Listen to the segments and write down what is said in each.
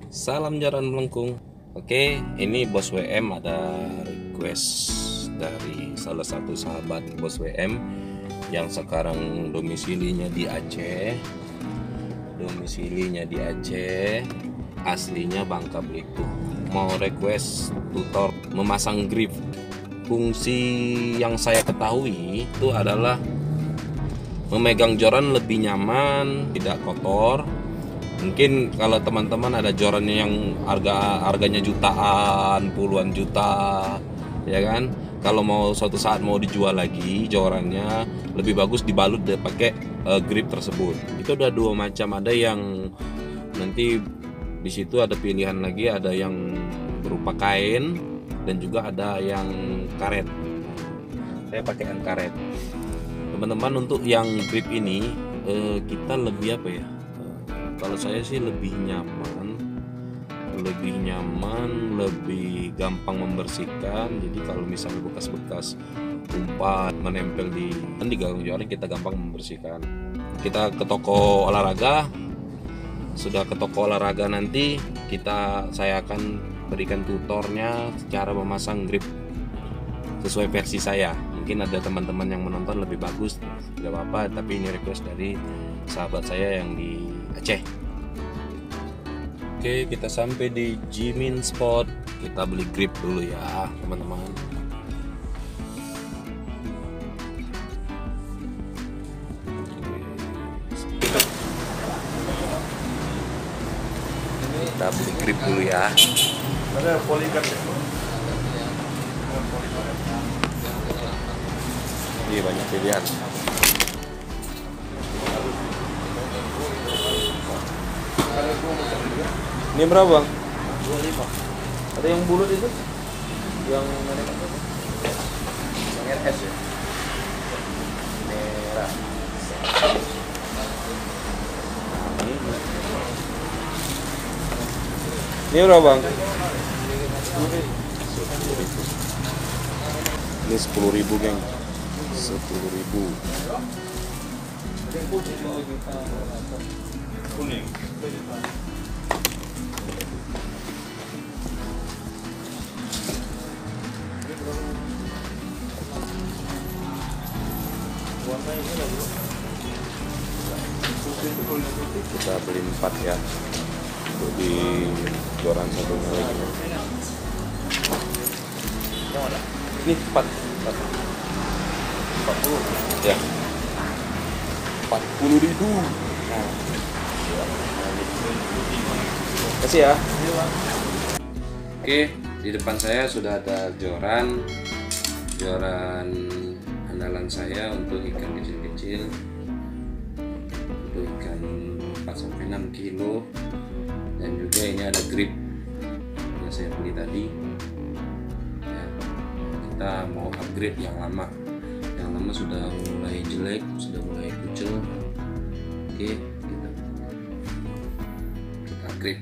Salam jaran melengkung. Oke, ini Bos WM ada request dari salah satu sahabat Bos WM yang sekarang domisilinya di Aceh. Aslinya Bangka Belitung. Mau request tutor memasang grip. Fungsi yang saya ketahui itu adalah memegang joran lebih nyaman, tidak kotor. Mungkin kalau teman-teman ada joran yang harganya jutaan, puluhan juta, ya kan? Kalau mau suatu saat mau dijual lagi jorannya, lebih bagus dibalut deh pakai grip tersebut. Itu udah dua macam, ada yang nanti di situ ada pilihan lagi, ada yang berupa kain dan juga ada yang karet. Saya pakai yang karet. Teman-teman, untuk yang grip ini kita lebih apa ya? Kalau saya sih lebih nyaman, lebih gampang membersihkan. Jadi kalau misalnya bekas-bekas umpat menempel di gagang joran, kita gampang membersihkan. Kita ke toko olahraga, sudah ke toko olahraga nanti saya akan berikan tutornya cara memasang grip sesuai versi saya. Mungkin ada teman-teman yang menonton lebih bagus, tidak apa-apa, tapi ini request dari sahabat saya yang di Aceh. Oke, kita sampai di Jimin Spot. Kita beli grip dulu ya teman-teman. Kita beli grip dulu ya. Ada polikan. Ini banyak pilihan. Ini berapa, Bang? 25. Ada yang bulat itu? Yang mana? Yang RS ya. Merah. Ini berapa, Bang? 10.000. Ini 10.000, geng. 10.000. Kuning. Kita beli 4 ya, untuk di joran satunya lagi. Yang mana? Ini 4 40. ya, 40.000. Nah. Kasih ya. Oke, di depan saya sudah ada joran andalan saya untuk ikan kecil-kecil, untuk ikan 4-6 kilo, dan juga ini ada grip yang saya beli tadi ya. Kita mau upgrade yang lama sudah mulai jelek, sudah mulai kucel. Oke, kita upgrade.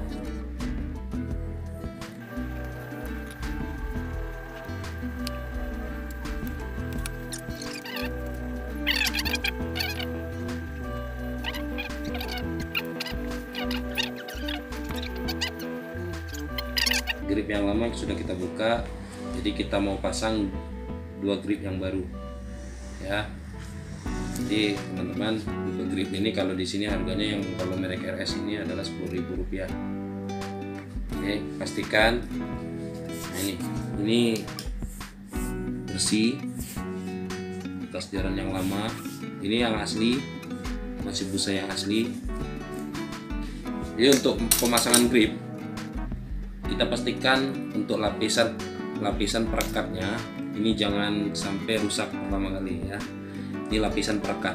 Grip yang lama sudah kita buka, jadi kita mau pasang 2 grip yang baru ya. Jadi teman-teman, 2 grip ini kalau di sini harganya yang kalau merek RS ini adalah Rp10.000. Oke, pastikan. Nah, ini bersih, bekas joran yang lama. Ini yang asli, masih busa yang asli. Jadi untuk pemasangan grip, kita pastikan untuk lapisan perekatnya ini jangan sampai rusak pertama kali ya. Ini lapisan perekat.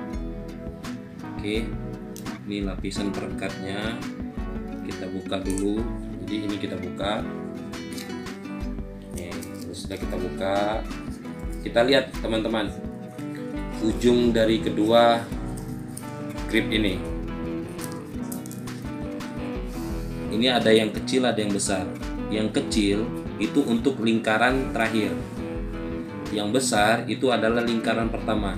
Oke, ini lapisan perekatnya kita buka dulu. Jadi ini kita buka. Nih, sudah kita buka. Kita lihat teman-teman, ujung dari kedua grip ini. Ini ada yang kecil, ada yang besar. Yang kecil itu untuk lingkaran terakhir. Yang besar itu adalah lingkaran pertama.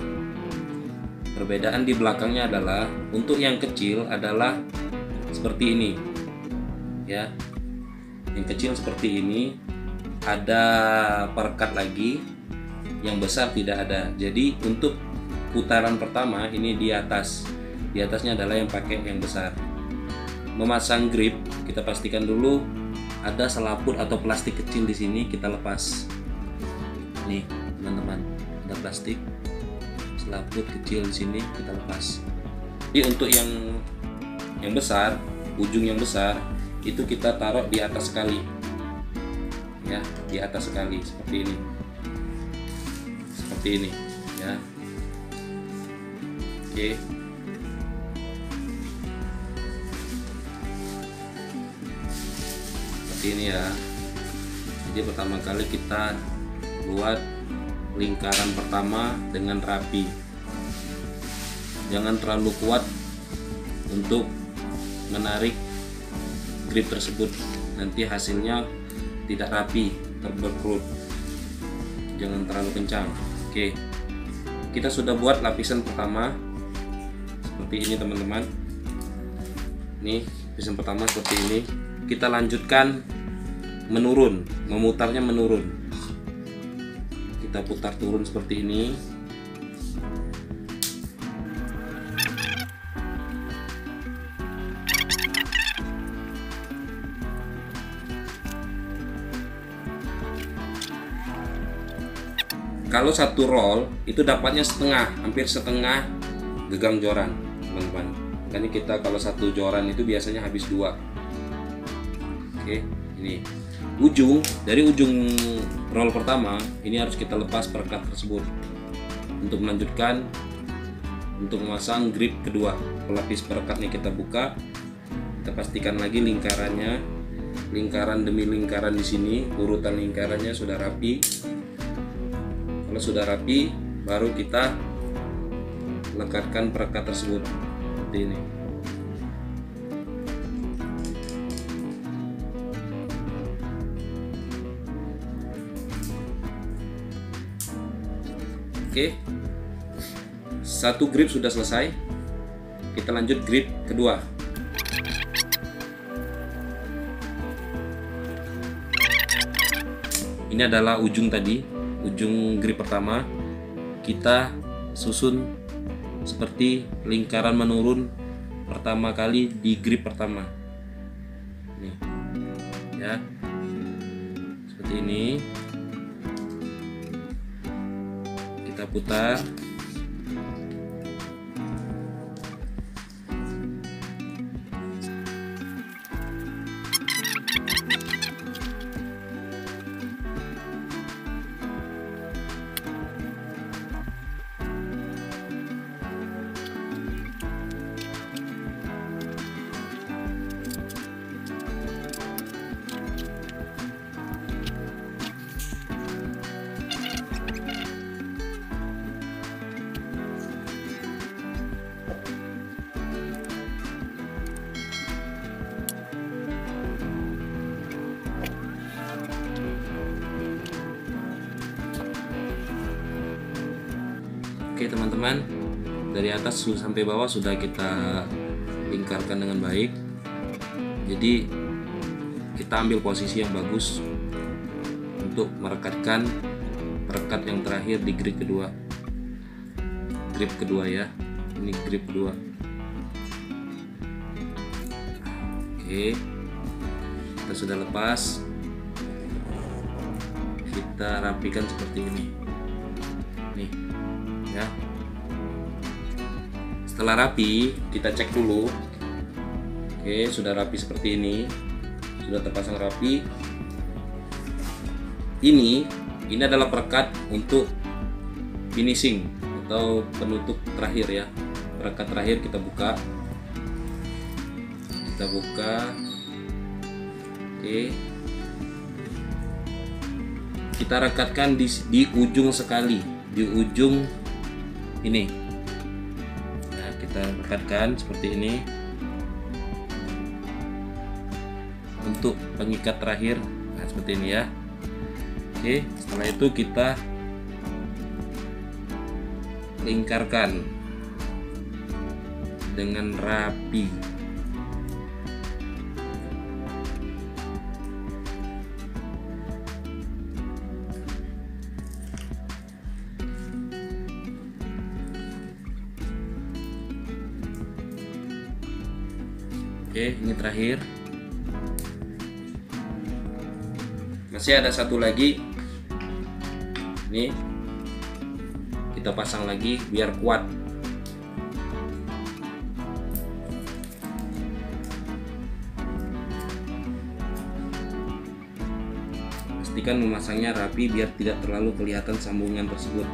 Perbedaan di belakangnya adalah untuk yang kecil adalah seperti ini. ya. Yang kecil seperti ini, ada perekat lagi, yang besar tidak ada. Jadi untuk putaran pertama ini di atasnya adalah yang pakai yang besar. Memasang grip, kita pastikan dulu ada selaput atau plastik kecil di sini, kita lepas. Nih teman-teman, ada plastik selaput kecil di sini, kita lepas. Jadi untuk yang besar, ujung yang besar itu kita taruh di atas sekali, ya, di atas sekali seperti ini, ya. Oke. Ini ya. Jadi pertama kali kita buat lingkaran pertama dengan rapi. Jangan terlalu kuat untuk menarik grip tersebut, nanti hasilnya tidak rapi, terberkerut. Jangan terlalu kencang. Oke, kita sudah buat lapisan pertama seperti ini teman-teman. Nih lapisan pertama seperti ini. Kita lanjutkan menurun, memutarnya menurun. Kita putar turun seperti ini. Kalau satu roll itu dapatnya setengah, hampir setengah gegang joran, teman-teman. Makanya kita kalau satu joran itu biasanya habis 2. Oke, ini dari ujung roll pertama ini harus kita lepas perekat tersebut untuk melanjutkan untuk memasang grip kedua. Pelapis perekatnya kita buka, kita pastikan lagi lingkarannya, lingkaran demi lingkaran di sini, urutan lingkarannya sudah rapi. Kalau sudah rapi, baru kita lekatkan perekat tersebut seperti ini. Oke, satu grip sudah selesai. Kita lanjut grip kedua. Ini adalah ujung tadi, ujung grip pertama. Kita susun seperti lingkaran menurun pertama kali di grip pertama. Nih, ya, seperti ini. Kita putar. Oke teman-teman, dari atas sampai bawah sudah kita lingkarkan dengan baik. Jadi kita ambil posisi yang bagus untuk merekatkan perekat yang terakhir di grip kedua. Grip kedua ya, ini grip kedua. Oke, kita sudah lepas. Kita rapikan seperti ini. Nih. Ya. Setelah rapi, kita cek dulu. Oke, sudah rapi seperti ini. Sudah terpasang rapi. Ini adalah perekat untuk finishing atau penutup terakhir ya. Perekat terakhir kita buka. Kita buka. Oke. Kita rekatkan di ujung sekali, di ujung ini. Nah, kita rekatkan seperti ini untuk pengikat terakhir. Nah, seperti ini ya. Oke, setelah itu kita lingkarkan dengan rapi. Oke, ini terakhir. Masih ada satu lagi. Ini kita pasang lagi biar kuat. Pastikan memasangnya rapi biar tidak terlalu kelihatan sambungan tersebut.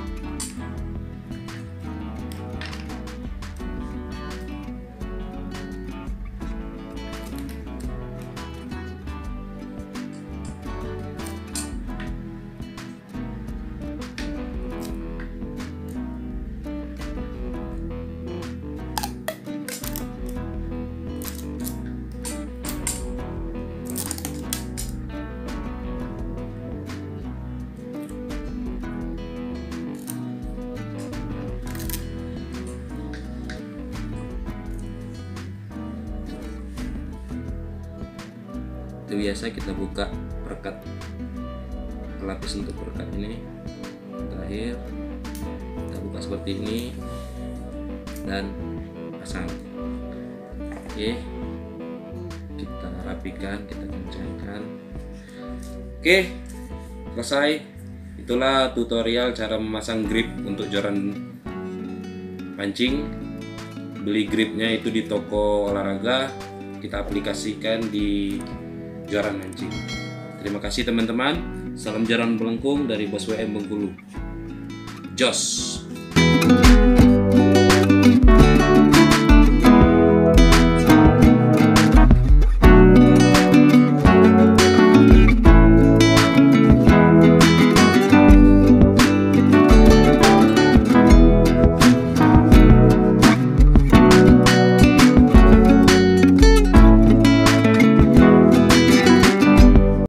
Itu biasa kita buka perekat, pelapis untuk perekat ini terakhir kita buka seperti ini dan pasang. Oke, kita rapikan, kita kencangkan. Oke, selesai. Itulah tutorial cara memasang grip untuk joran pancing. Beli gripnya itu di toko olahraga, kita aplikasikan di joran mancing. Terima kasih teman-teman. Salam joran melengkung dari Bos WM Bengkulu. Jos.